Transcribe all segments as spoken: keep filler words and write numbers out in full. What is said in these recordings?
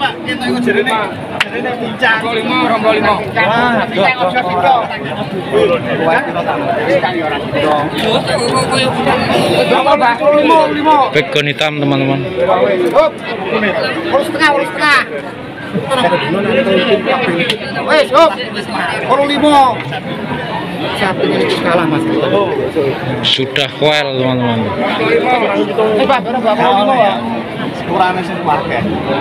Pak. Kita ikut jerene. Jerene pincang. lima, rombo lima. Wah, pincang ojo pincang. Berapa, Pak? lima, lima. Pegon hitam, teman-teman. Hop. Urus tengah, urus tengah. Wes, hop. Kalau lima. Satunya itu kalah, Mas. Sudah kuel, teman-teman. Eh, Pak, berapa lima, Pak? Sepurane sing pakai.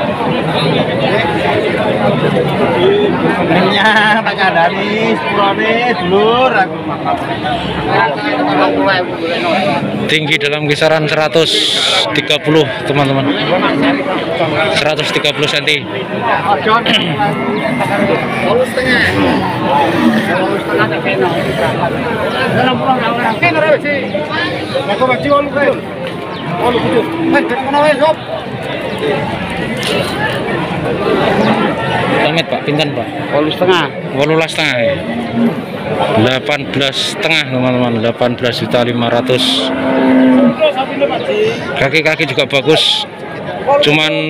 Nya tak kandani sepurane dulur aku. Tinggi dalam kisaran seratus tiga puluh, teman-teman. seratus tiga puluh sentimeter. Lulus tengah. Lulus tengah tak kena. Dalam pulang orang kena ora sih. Nek kok baci olu kudu. Olu kudu. Eh, kena wae, Sob. Pamit, Pak, pinten, Pak? Wolu setengah. Wolulas setengah ya. delapan belas setengah, teman-teman. delapan belas juta lima ratus. Kaki-kaki juga bagus. Cuman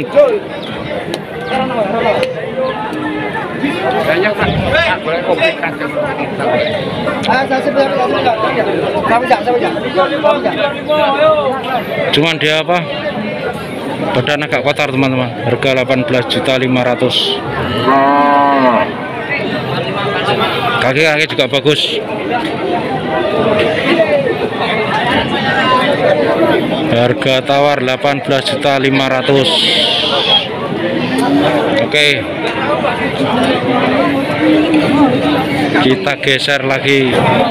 banyak, Pak. Boleh komplikasi. Ah, saya sebentar enggak. Kamu jangan, saya jangan. cuman dia apa? Badan agak kotor, teman-teman. Harga delapan belas juta lima ratus. Kaki-kaki juga bagus. Harga tawar delapan belas juta lima ratus. Oke. Kita geser lagi.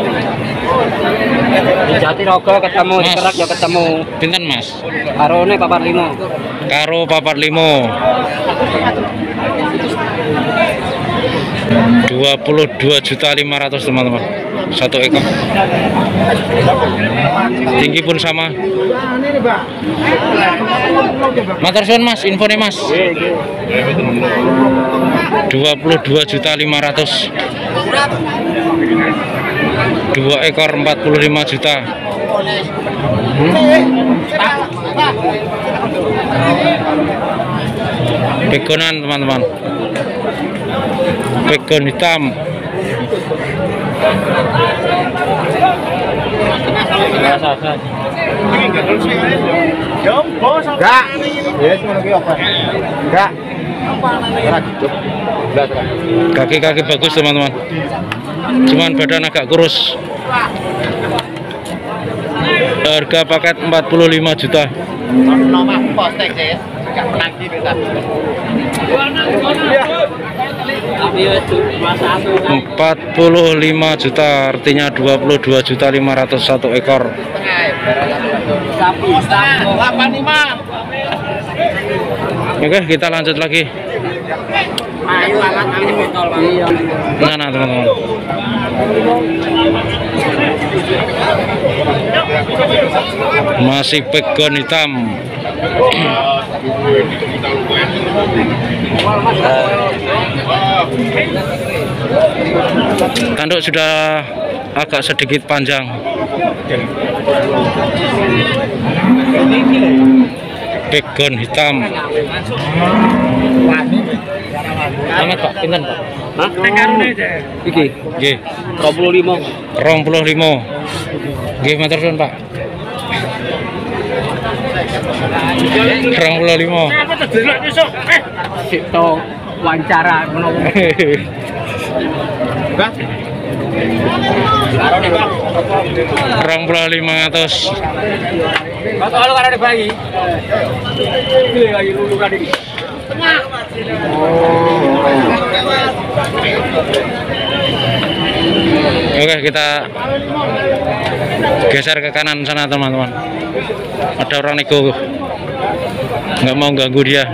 Di Jatirogo ketemu, di Kerak ya ketemu. Pinten, Mas? Karone papat lima. Karo papat limo. dua puluh dua juta lima ratus, teman-teman. Satu ekor. Tinggi pun sama. Matur suwun, Mas, infonya, Mas. dua puluh dua juta lima ratus. Dua ekor empat puluh lima juta. Pegonan, teman-teman. Pegon hitam. Enggak. Yes, ngono ki apa? Enggak. Kaki-kaki bagus, teman-teman. Cuman badan agak kurus. Harga paket empat puluh lima juta. empat puluh lima juta, artinya dua puluh dua juta lima ratus satu ekor. Oke, kita lanjut lagi. Mana, teman-teman? Masih pegon hitam. Tanduk sudah agak sedikit panjang. Pegon hitam. Amat, Pak, pinten, Pak? Hah? Iki, nggih. dua puluh lima. dua puluh lima. Nggih, matur suwun, Pak. dua puluh lima. Sito wawancara menawa. dua puluh lima ratus. Kalau karena bayi. Pilih lagi dulu kan ini. Oke, kita geser ke kanan sana, teman-teman. Ada orang nego, nggak mau ganggu dia.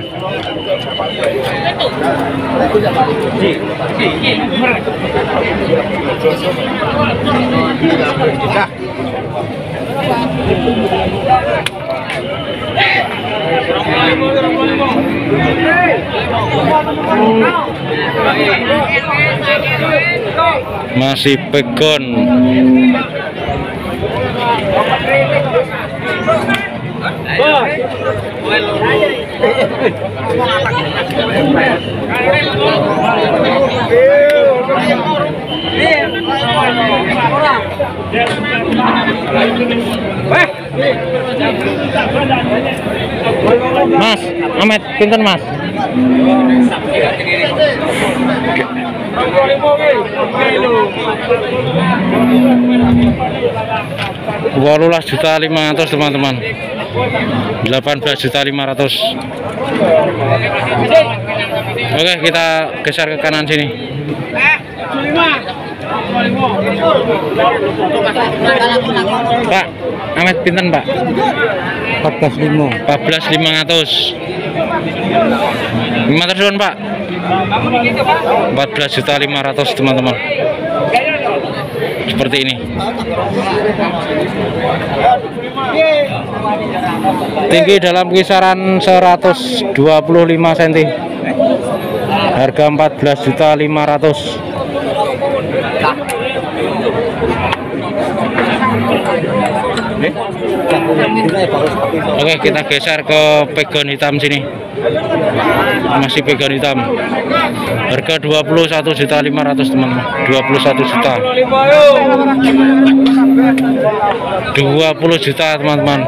Masih pegon. Mas, Ahmed, pinten Mas? Walulas juta lima ratus teman-teman. Delapan belas juta lima ratus. Oke, kita geser ke kanan sini. Pak, Ahmed pinten Pak? empat belas lima empat belas lima ratus. Lima terus Pak. empat belas juta lima ratus teman-teman. Seperti ini. Tinggi dalam kisaran seratus dua puluh lima sentimeter. Harga empat belas juta lima ratus. Oke, kita geser ke pegon hitam sini. Masih pegon hitam. Harga dua puluh satu juta lima ratus teman-teman. dua puluh satu juta. dua puluh juta teman-teman.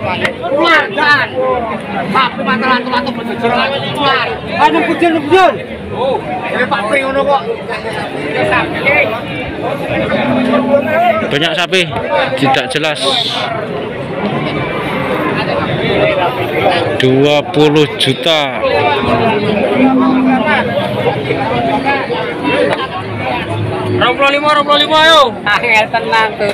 Banyak sapi tidak jelas. dua puluh juta. dua puluh lima, dua puluh lima ayo. Angel tenang tuh.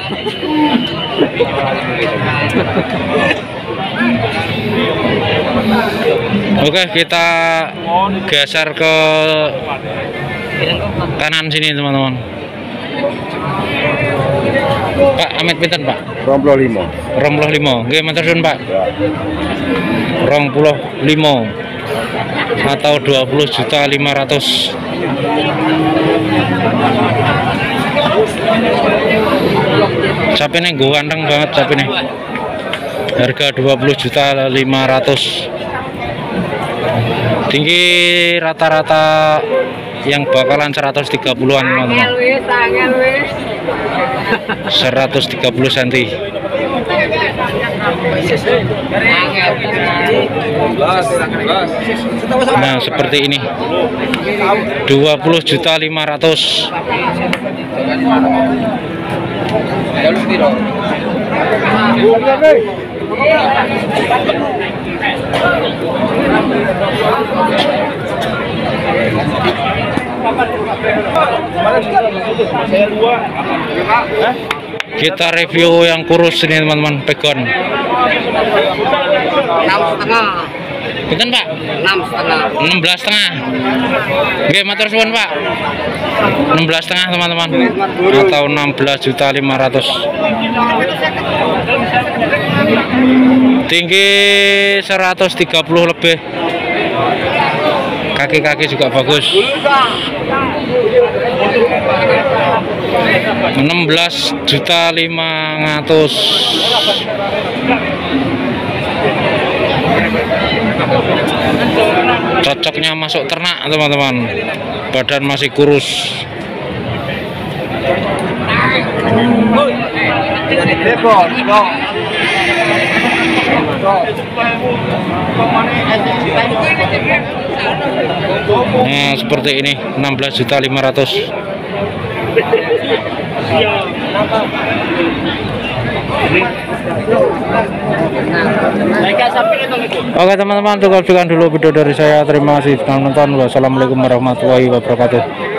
Oke, kita geser ke kanan sini teman-teman. Pak, Ahmed pinten Pak? dua puluh lima. dua puluh lima. Nggih, matur suwun Pak. dua puluh lima atau dua puluh juta lima ratus. Sapi ini gue ganteng banget sapi ini. Harga dua puluh juta lima ratus. Tinggi rata-rata yang bakalan seratus tiga puluhan teman-teman. seratus tiga puluh sentimeter. Nah, seperti ini. dua puluh juta lima ratus. Kita review yang kurus ini teman-teman, pegon. Enam setengah. Betul Pak? Enam setengah. Enam belas setengah. Oke, matur suwun Pak. Enam belas setengah teman-teman. Atau enam belas juta lima ratus. Tinggi seratus tiga puluh lebih. Kaki-kaki juga bagus. enam belas juta lima ratus. Cocoknya masuk ternak teman-teman. Badan masih kurus. Nah, seperti ini enam belas juta lima ratus. Oke teman-teman, cukup sekian dulu video dari saya. Terima kasih sudah menonton. Wassalamualaikum warahmatullahi wabarakatuh.